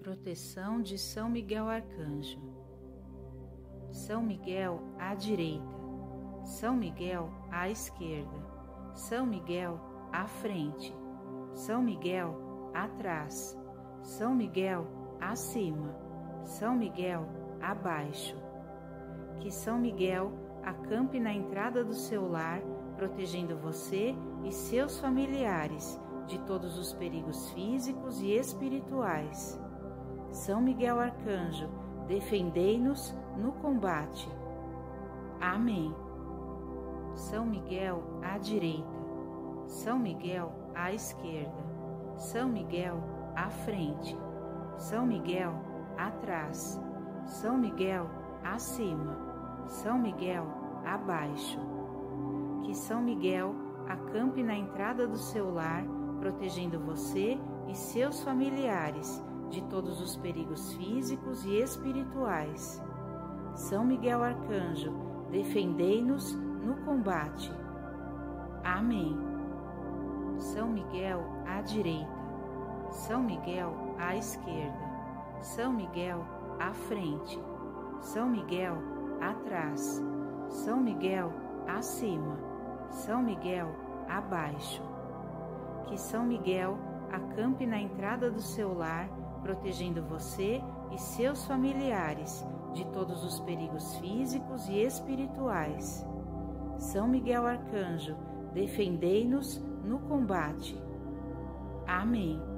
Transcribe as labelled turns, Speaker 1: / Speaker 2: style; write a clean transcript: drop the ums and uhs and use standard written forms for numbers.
Speaker 1: Proteção de São Miguel Arcanjo. São Miguel à direita, São Miguel à esquerda, São Miguel à frente, São Miguel atrás, São Miguel acima, São Miguel abaixo. Que São Miguel acampe na entrada do seu lar, protegendo você e seus familiares de todos os perigos físicos e espirituais. São Miguel Arcanjo, defendei-nos no combate. Amém. São Miguel à direita, São Miguel à esquerda, São Miguel à frente, São Miguel atrás, São Miguel acima, São Miguel abaixo. Que São Miguel acampe na entrada do seu lar, protegendo você e seus familiares de todos os perigos físicos e espirituais. São Miguel Arcanjo, defendei-nos no combate. Amém. São Miguel à direita, São Miguel à esquerda, São Miguel à frente, São Miguel atrás, São Miguel acima, São Miguel abaixo. Que São Miguel acampe na entrada do seu lar, protegendo você e seus familiares de todos os perigos físicos e espirituais. São Miguel Arcanjo, defendei-nos no combate. Amém.